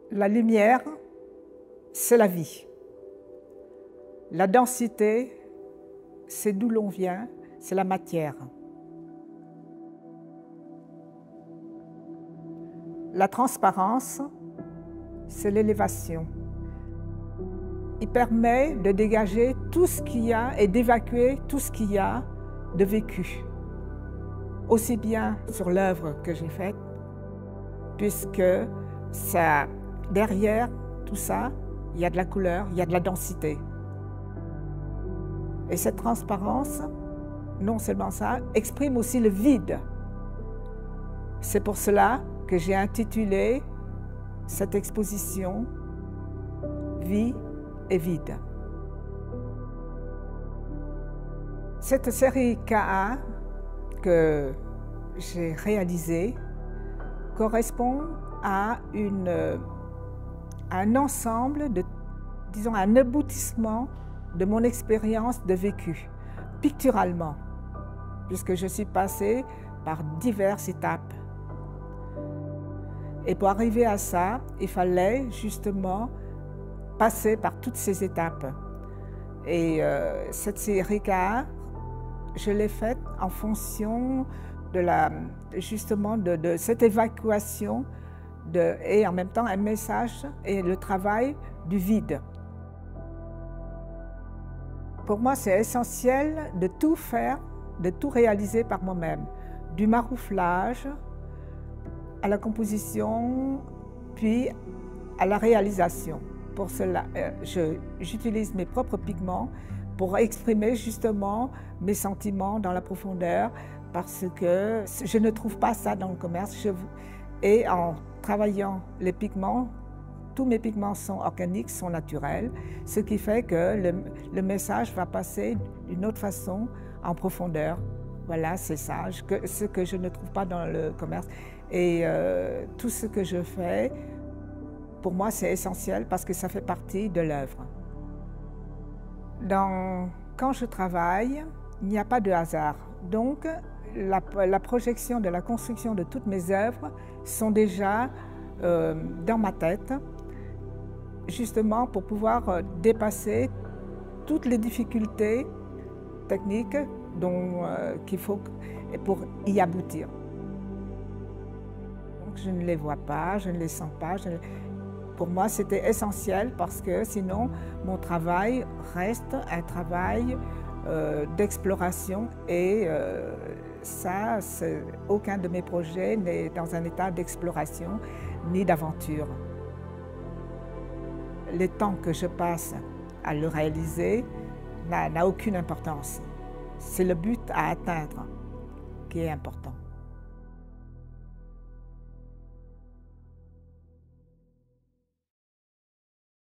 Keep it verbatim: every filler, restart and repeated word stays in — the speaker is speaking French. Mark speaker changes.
Speaker 1: La lumière, c'est la vie. La densité, c'est d'où l'on vient, c'est la matière. La transparence, c'est l'élévation. Il permet de dégager tout ce qu'il y a et d'évacuer tout ce qu'il y a de vécu. Aussi bien sur l'œuvre que j'ai faite, puisque ça, derrière tout ça, il y a de la couleur, il y a de la densité. Et cette transparence, non seulement ça, exprime aussi le vide. C'est pour cela que j'ai intitulé cette exposition « Vie et vide ». Cette série K A que j'ai réalisée correspond à, une, à un ensemble, de, disons un aboutissement de mon expérience de vécu, picturalement, puisque je suis passée par diverses étapes. Et pour arriver à ça, il fallait justement passer par toutes ces étapes. Et euh, cette série K A, je l'ai faite en fonction de la, justement de, de cette évacuation de, et en même temps un message et le travail du vide. Pour moi, c'est essentiel de tout faire, de tout réaliser par moi-même, du marouflage à la composition, puis à la réalisation. Pour cela, euh, j'utilise mes propres pigments pour exprimer justement mes sentiments dans la profondeur, parce que je ne trouve pas ça dans le commerce. Je, et en travaillant les pigments, tous mes pigments sont organiques, sont naturels, ce qui fait que le, le message va passer d'une autre façon en profondeur. Voilà, c'est ça, que, ce que je ne trouve pas dans le commerce. Et euh, tout ce que je fais, pour moi, c'est essentiel parce que ça fait partie de l'œuvre. Dans, quand je travaille, il n'y a pas de hasard. Donc, la, la projection de la construction de toutes mes œuvres sont déjà euh, dans ma tête, justement pour pouvoir euh, dépasser toutes les difficultés techniques dont euh, qu'il faut pour y aboutir. Donc, je ne les vois pas, je ne les sens pas. Je ne... Pour moi, c'était essentiel parce que sinon, mon travail reste un travail euh, d'exploration et euh, ça, aucun de mes projets n'est dans un état d'exploration ni d'aventure. Le temps que je passe à le réaliser n'a aucune importance. C'est le but à atteindre qui est important.